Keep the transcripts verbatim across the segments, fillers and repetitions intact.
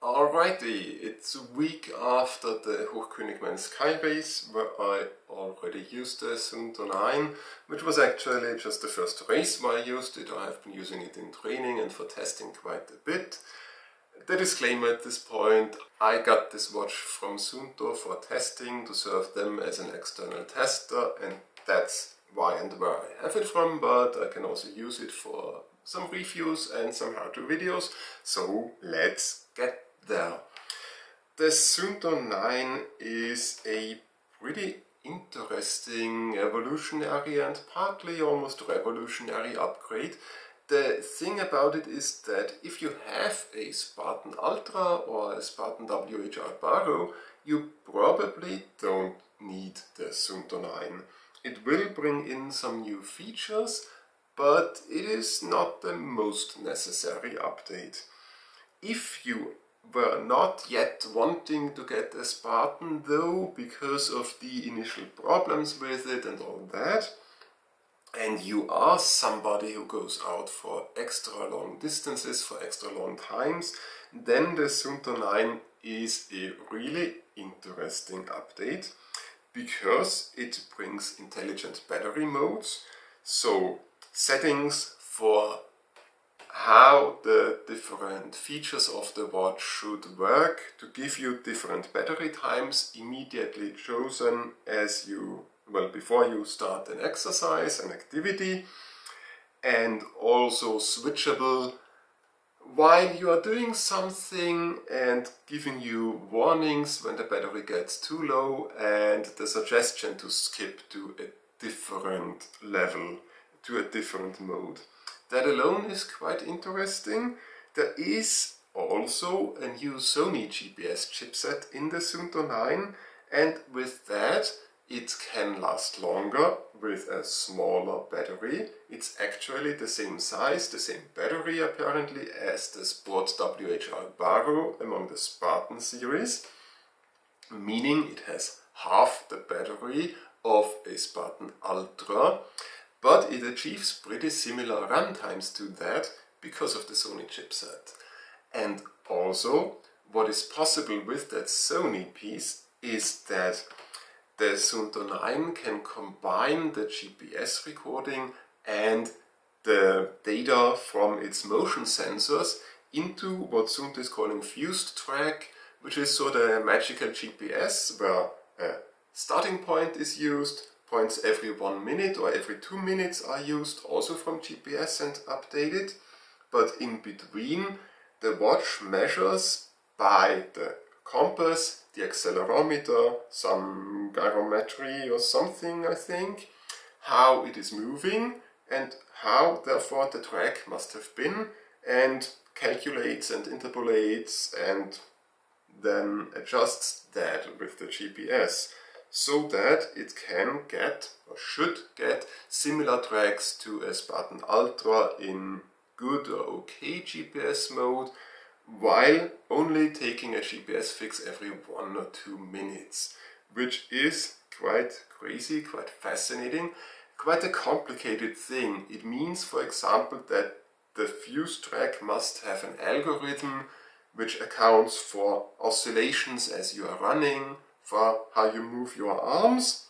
Alrighty, it's a week after the Hochkönigmann Sky Race, where I already used the Suunto nine, which was actually just the first race where I used it. I have been using it in training and for testing quite a bit. The disclaimer at this point, I got this watch from Suunto for testing to serve them as an external tester, and that's why and where I have it from, but I can also use it for some reviews and some how-to videos, so let's get there. The Suunto nine is a pretty interesting evolutionary and partly almost revolutionary upgrade. The thing about it is that if you have a Spartan Ultra or a Spartan W H R Baro, you probably don't need the Suunto nine. It will bring in some new features, but it is not the most necessary update. If you were not yet wanting to get a Spartan though, because of the initial problems with it and all that, and you are somebody who goes out for extra long distances, for extra long times, then the Suunto nine is a really interesting update, because it brings intelligent battery modes, so settings for how the different features of the watch should work to give you different battery times immediately chosen as you, well, before you start an exercise, an activity, and also switchable while you are doing something and giving you warnings when the battery gets too low and the suggestion to skip to a different level, to a different mode. That alone is quite interesting. There is also a new Sony G P S chipset in the Suunto nine, and with that it can last longer with a smaller battery. It's actually the same size, the same battery apparently as the Sport W H R Baro among the Spartan series, meaning it has half the battery of a Spartan Ultra. But it achieves pretty similar run times to that because of the Sony chipset. And also, what is possible with that Sony piece is that the Suunto nine can combine the G P S recording and the data from its motion sensors into what Suunto is calling Fused Track, which is sort of a magical G P S where a starting point is used, points every one minute or every two minutes are used also from G P S and updated, but in between the watch measures by the compass, the accelerometer, some gyrometry or something I think, how it is moving and how therefore the track must have been, and calculates and interpolates and then adjusts that with the G P S, so that it can get, or should get, similar tracks to a Spartan Ultra in good or okay G P S mode, while only taking a G P S fix every one or two minutes, which is quite crazy, quite fascinating, quite a complicated thing. It means, for example, that the Fused Track must have an algorithm which accounts for oscillations as you are running, for how you move your arms.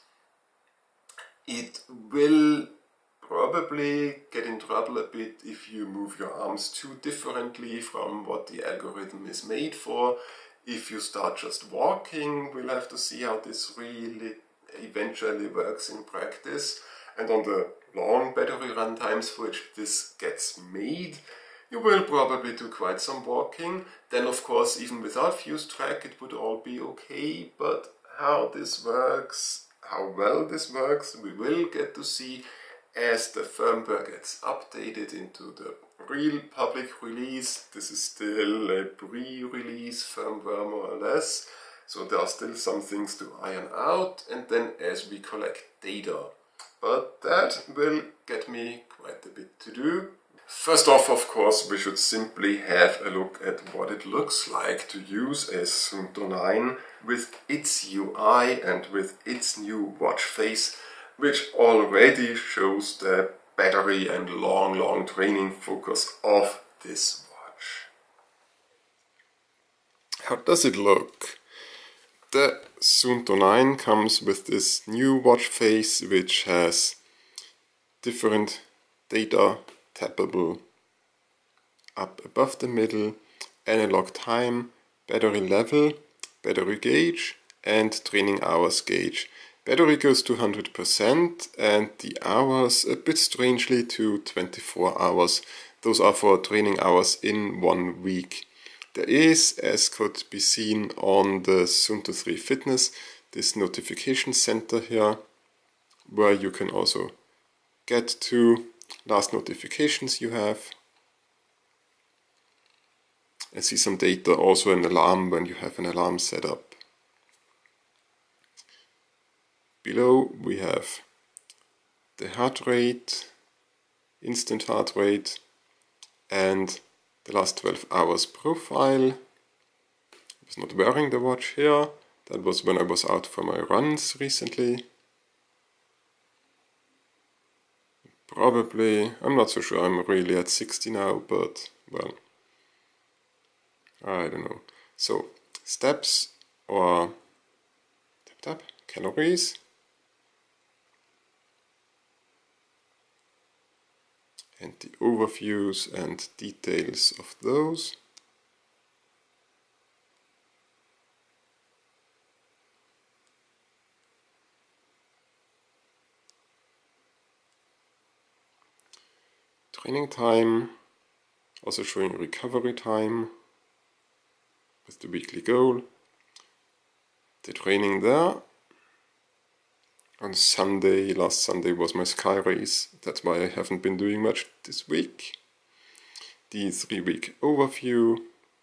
It will probably get in trouble a bit if you move your arms too differently from what the algorithm is made for. If you start just walking, we'll have to see how this really eventually works in practice. And on the long battery run times for which this gets made, you will probably do quite some walking. Then of course, even without Fused Track it would all be okay, but how this works, how well this works, we will get to see as the firmware gets updated into the real public release. This is still a pre-release firmware more or less, so there are still some things to iron out, and then as we collect data. But that will get me quite a bit to do. First off, of course, we should simply have a look at what it looks like to use a Suunto nine with its U I and with its new watch face, which already shows the battery and long, long training focus of this watch. How does it look? The Suunto nine comes with this new watch face which has different data tappable up above the middle, analog time, battery level, battery gauge and training hours gauge. Battery goes to one hundred percent and the hours a bit strangely to twenty-four hours. Those are for training hours in one week. There is, as could be seen on the Suunto three Fitness, this notification center here, where you can also get to last notifications you have and see some data, also an alarm when you have an alarm set up. Below we have the heart rate, instant heart rate, and the last twelve hours profile. I was not wearing the watch here, that was when I was out for my runs recently. Probably, I'm not so sure, I'm really at sixty now, but well, I don't know. So, steps or tap tap, calories. And the overviews and details of those. Training time, also showing recovery time with the weekly goal. The training there. On Sunday, last Sunday was my Sky Race, that's why I haven't been doing much this week. The three week overview.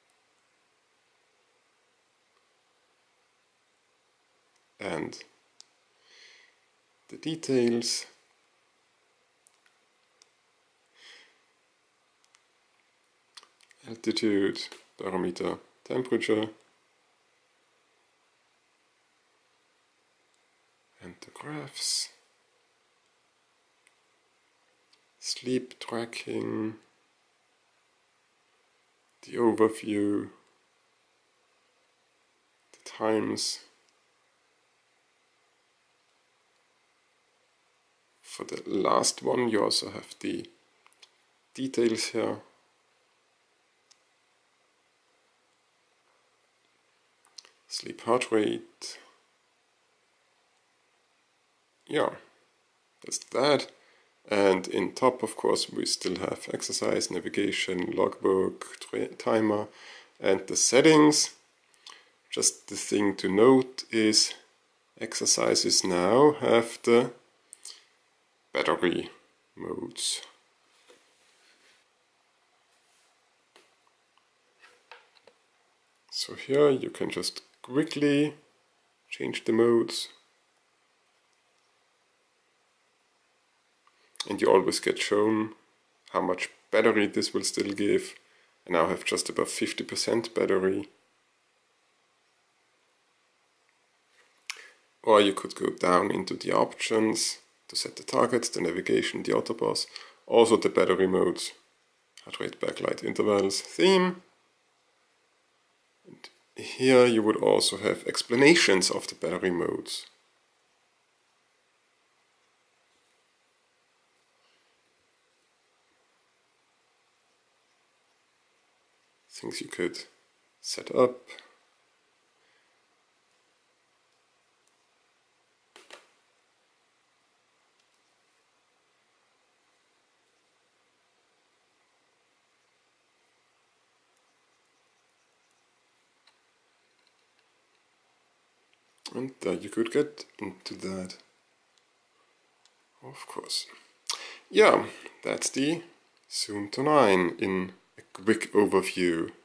And the details. Altitude, barometer, temperature. And the graphs, sleep tracking, the overview, the times. For the last one you also have the details here. Sleep heart rate. Yeah, that's that. And in top, of course, we still have exercise, navigation, logbook, timer, and the settings. Just the thing to note is exercises now have the battery modes. So here you can just quickly change the modes. And you always get shown how much battery this will still give. I now have just about fifty percent battery. Or you could go down into the options to set the target, the navigation, the autoboss, also the battery modes, heart rate, backlight, intervals, theme. And here you would also have explanations of the battery modes. Things you could set up. And uh, you could get into that, of course. Yeah, that's the Suunto nine in a quick overview.